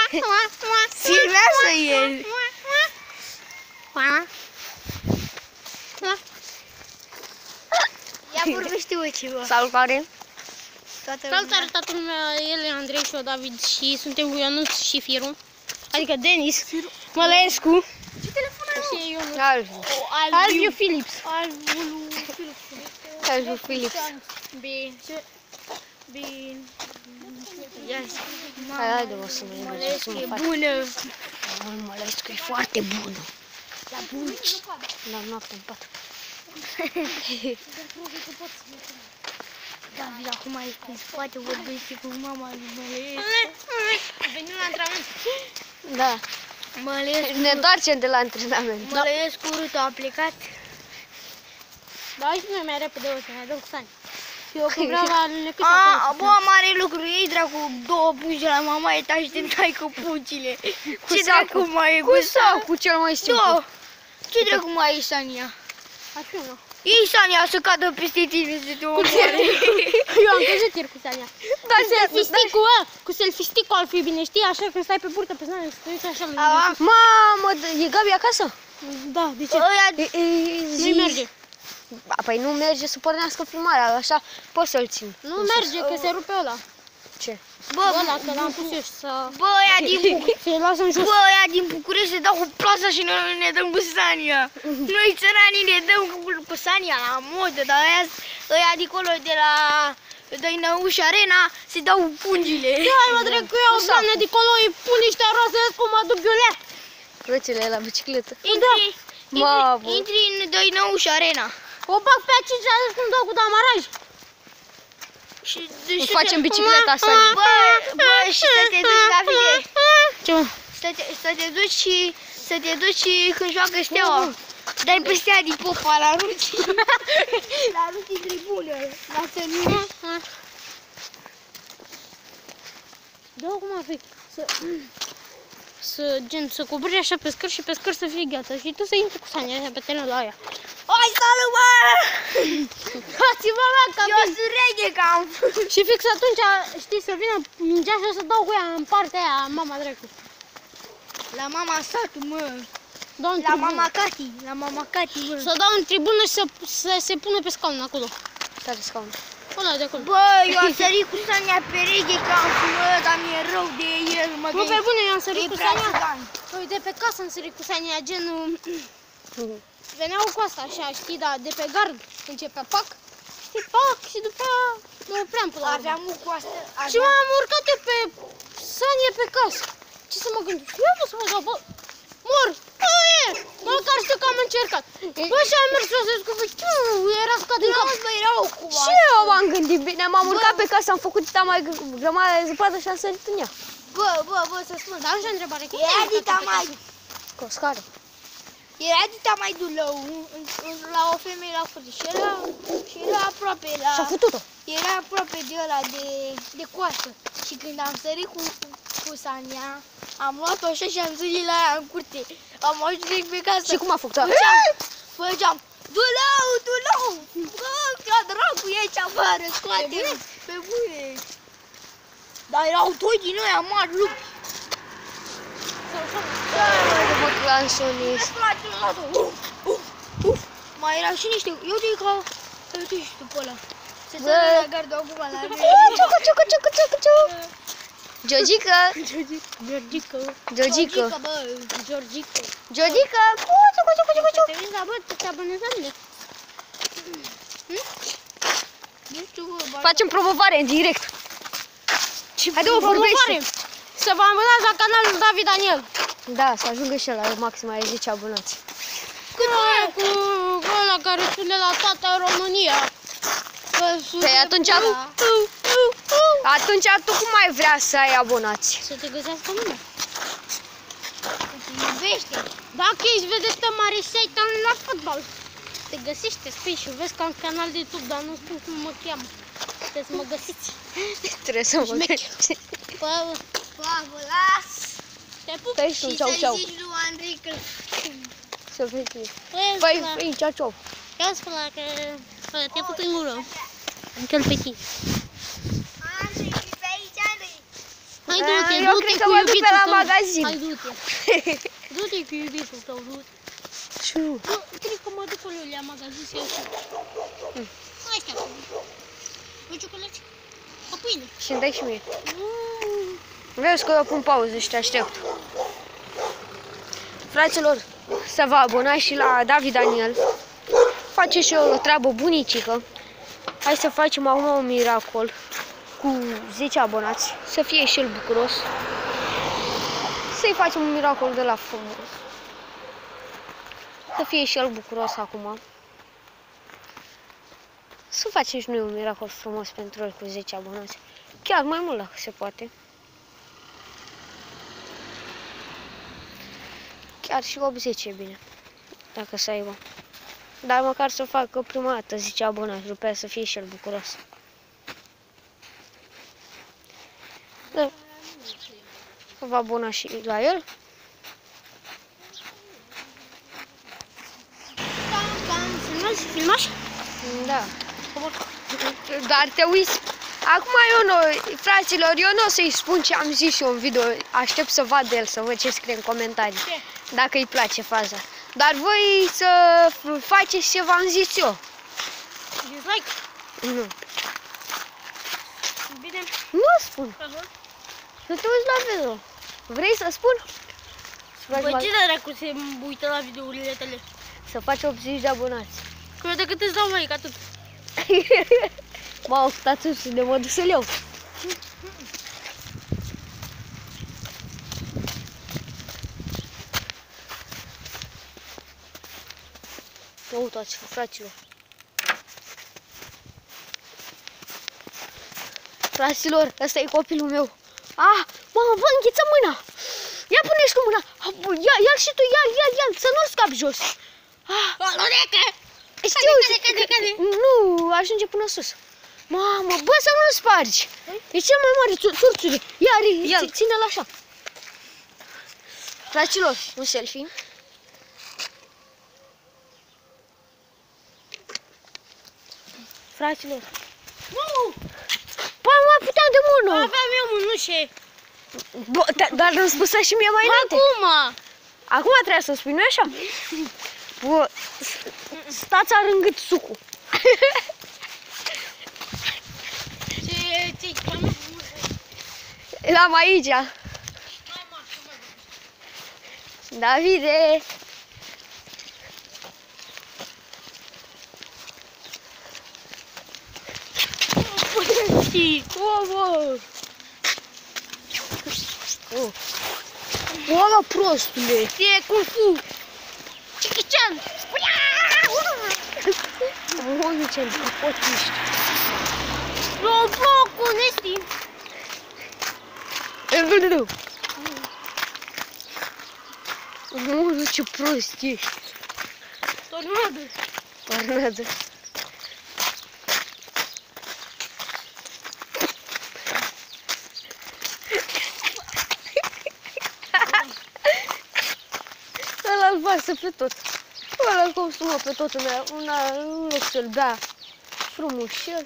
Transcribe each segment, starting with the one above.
Filmează el. Ia vorbește-o ceva. Salutare! Salutare, toată lumea, el e Andrei și eu, David, și suntem cu Ionuț și Firu. Adică Denis, Mălăescu. Ce telefon ai? Și Ionuț. Alviu Philips. Alviu Philips. Bine. Haide, o să mă Mălăescu e bună. Mălăescu e foarte bună. La bun. Dar noapte în pat. David, acum e cum poate vorbește cu mama lui Mălăescu. Venim la antrenament. Da. Mălăescu. Ne întoarcem de la antrenament. Mălăescu urât a plecat. Da, și noi mai repede o să ne dăm cu Sani. Eu când vreau la necât Bă, mare lucru, iei dracu două pungi la mama e și te dai cu pungile. Ce dracu mai e? Cu sau cu cel mai simplu? Da. Ce dracu mai e Sania? Așa nu. Ei Sania să cadă peste tine să te omoare. Eu am căzut ieri cu Sania. Da, Cu selfie-stick-ul ar fi bine, știi? Așa când stai pe burtă pe Sania și te uiți așa la Mamă, e Gabi acasă? Da, de ce? Nu-i merge. Păi nu merge să pornească filmarea, așa poți să-l țin. Nu merge, că se rupe ăla. Ce? Bă, Ăla, că l-am pus eu și să... bă, ăia din București. Se lasă în jos. Bă, ăia din București se dau cu plasa și noi ne dăm cu Sania. Noi țăranii ne dăm cu Sania la modă, dar ăia dincolo de la Dăinăuș Arena se dau cu pungile. Hai mă, drept, că eu doamne, dincolo îi pun niște roze cu mă dubiule. Frățile la bicicletă. Intri în Dăinăuș Arena. O bag pe a 5 ani cum dau cu damaraj. Și facem bicicleta, Sani. Bă, și să te duci la video. Ce mă? Să te duci când joacă Steaua. Dai pe Stea din popa la ruci. La ruci în tribună. La Sănire. Da, cum ar fi? Să cobori așa pe scări și pe scări să fie gheață. Și tu să intri cu Sania așa pe terenul la aia. Hai, salut, bă! Dați-vă la cabin! Eu sunt reghe cam. Și fix atunci, știi, să vină mingea și o să dau cu ea în partea aia, mama dracu. La mama satul, mă. Dau în La tribună. mama Cati. La mama Cati, mă. Să dau în tribună și să se pună pe scaun acolo. Care scaun? Ăla de acolo. Bă, eu am sărit cu Sania pe reghe cam, mă, dar mi-e rău de el, mă. Nu, pe bune, eu am sărit E cu prea Sania. țigan. Uite, pe casă am sărit cu Sania, genul... Veneau cu asta, așa, știi, da, de pe gard. Începea pac, știi, pac, și după aia mă opream până la urmă. Aveam o coastă. Și m-am urcat eu pe Sania pe casă. Ce să mă gândesc? Eu nu să mă dau, bă, mor! Bă, e! Măcar știu că am încercat. Bă, și am mers jos, zic, bă, era scat din cap. Bă, erau cu Și eu m-am gândit bine, m-am urcat pe casă, am făcut mai grămadă de zăpadă și am sărit în ea. Bă, să spun. Dar așa întrebare, că Era dita mai... Cu o scară. Era dita mai dulău la o femeie la făcut și era aproape la... Și-a futut-o. Era aproape de ăla de coastă. Și când am sărit cu Sania, am luat-o așa și am sărit la ea în curte. Am ajuns direct pe casă. Și cum a făcut-o? Făceam, dulău! Bă, la dracu, ieși afară, scoate pe bune. Dar erau doi din ăia mari lupi. Mă clansonist. Mai erau și niște, eu zic că, uite și tu pe ăla. Se Bă. sără la gardul acum la mine. Ciucu. Georgica. Georgica. Bă. Georgica. Te uiți la bă, te abonezi la mine. Nu știu, bă, Facem promovare în direct. Haide, mă, vorbește. Să vă abonați la canalul David Daniel. Da, să ajungă și el la maxima de 10 abonați. Cât cu ăla care sună la toată România. Păi atunci tu cum mai vrea să ai abonați? Să te găsească lumea. te iubește. Dacă ești vedetă mare și ai talent la fotbal, te găsește, spui și vezi că am canal de YouTube, dar nu spun cum mă cheamă. Trebuie să mă găsiți. Trebuie să mă găsești. Bă, vă las. Te pup. Stai și Și ceau, să-i ceau. zici lui Andrei că... Să vezi. Păi, Păi, ceau, ceau. ia spune că te put în gură. Încă-l pe tine. Andrei, și pe aici, Andrei. Hai du-te, Eu du-te cred că cu mă duc iubitul pe la tău. magazin. Hai du-te. Du-te cu iubitul tău, du-te. Și nu. Eu cred că mă duc cu lui la magazin să iau și astea cu o ciocolată. O pâine. Și îmi dai și mie. Vezi că eu pun pauză și te aștept. Fraților, să vă abonați și la David Daniel. Face și eu o treabă bunicică. Hai să facem acum un miracol cu 10 abonați. Să fie și el bucuros. Să-i facem un miracol de la frumos. Să fie și el bucuros acum. Să facem și noi un miracol frumos pentru el cu 10 abonați. Chiar mai mult dacă se poate. Chiar și 80 e bine. Dacă să aibă. Dar măcar să facă prima dată 10 abonați, după aia să fie și el bucuros. Da. Vă abona și la el. Filmași? Da. Dar te uiți. Acum eu nu, fraților, eu nu o să-i spun ce am zis eu în video. Aștept să vad de el, să văd ce scrie în comentarii. Dacă îi place faza. Dar voi să faceți ce v-am zis eu. Dislike? Nu. Bine. Nu spun. Să te uiți la video. Vrei să spun? Băi, ce dracu se uită la videourile tale? Să faci 80 de abonați. Că de cât îți dau mai, ca tot. M-au stați sus de mă duc să-l iau. Uitați, fraților. Fraților, ăsta e copilul meu. Ah, mamă, vă înghiță mâna. Ia pune-și cu mâna. Ia-l și tu, ia-l, să nu scapi jos. Ah. Știu, nu, ajunge până sus. Mamă, bă, să nu-l spargi. E cel mai mare țurțure. Ia, ține-l așa. Fraților, un selfie. Fraților. Nu! Păi mai puteam de mult, nu? Aveam eu mânușe. Dar nu-mi spusea și mie mai înainte. Acum! Acum trebuie să spui, nu așa? Bă, stați arângât sucul. Ce-i cam? L-am aici. Davide. Bă, prostule. E Kung Fu. Chichi-chan. Mă, ce potiști. Robocul, Nesti. Mă, ce prost ești. Tornadă. Tornadă. Ăla-l varsă pe tot. Ăla-l consumă pe tot în loc să-l bea frumușel.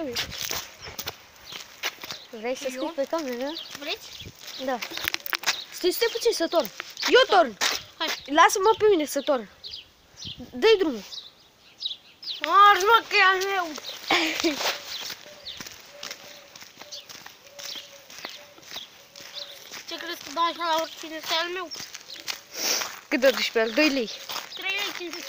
Vrei să scrii pe cameră? Vreți? Da. Stai puțin să torn. Eu torn. Hai. Lasă-mă pe mine să torn. Dă-i drumul. Arzi, mă, că e al meu. Ce crezi că dau așa la oricine să al meu? Cât dă duci pe el? 2 lei. 3,50 lei.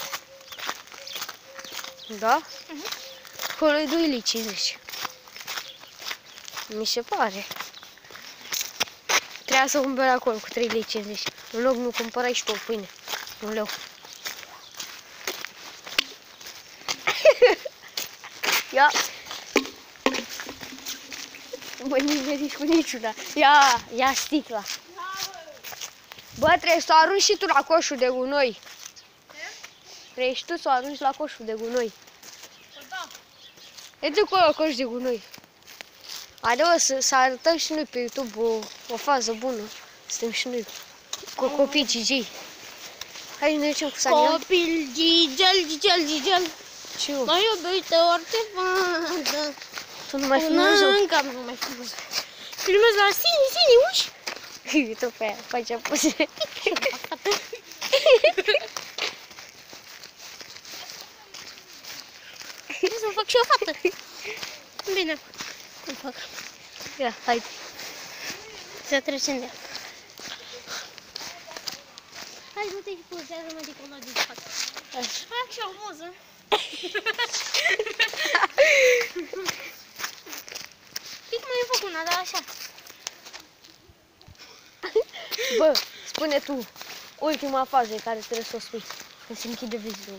Da? Acolo e 2 lei 50. Mi se pare. Trebuia să cumpăr acolo cu 3 lei 50. În loc nu cumpărai și tu o pâine. 1 leu. Ia. Mă nimeriți cu niciuna. Ia sticla. Bă, trebuie să o arunci și tu la coșul de gunoi. Trebuie și tu să o arunci la coșul de gunoi. Da. E de acolo coș de gunoi. Haide, să arătăm și noi pe YouTube o fază bună. Suntem și noi cu copii Gigi. Hai ne ducem cu Sania. Copil Gigel. Și eu. Mă iubită orice fază. Tu nu mai filmezi? Încă nu mai filmez. filmez la Sini, uși? Uite pe aia, face poze. Trebuie să-mi fac și o fată. Bine, îmi fac. Ia, hai. Să trecem de ea. Hai, du-te și pozează-mă de acolo din față. Fac și o poză. Știi cum ai făcut una, dar așa. Bă, spune tu ultima fază care trebuie să o spui. Când se închide vizionul.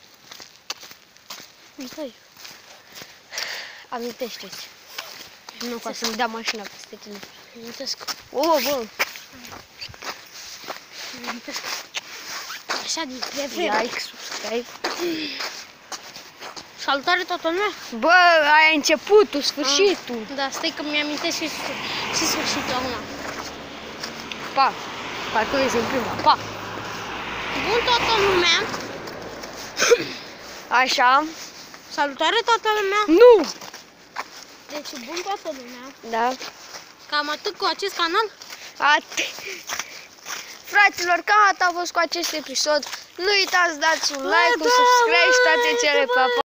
Uite. Amintește-ți. Nu ca să-mi dea mașina peste tine. Amintesc. O, bă. Amintesc. Așa din vreme. Like, subscribe. Salutare toată lumea. Bă, aia e începutul, sfârșitul. Da, stai că mi-amintesc și sfârșitul acum. Pa. Parcurgem în prima. Pa. Bun toată lumea. Așa. Salutare toată lumea. Nu! Deci bun toată lumea. Da. Cam atât cu acest canal. Fraților, cam atât a fost cu acest episod. Nu uitați, dați un like, un subscribe și toate cele pe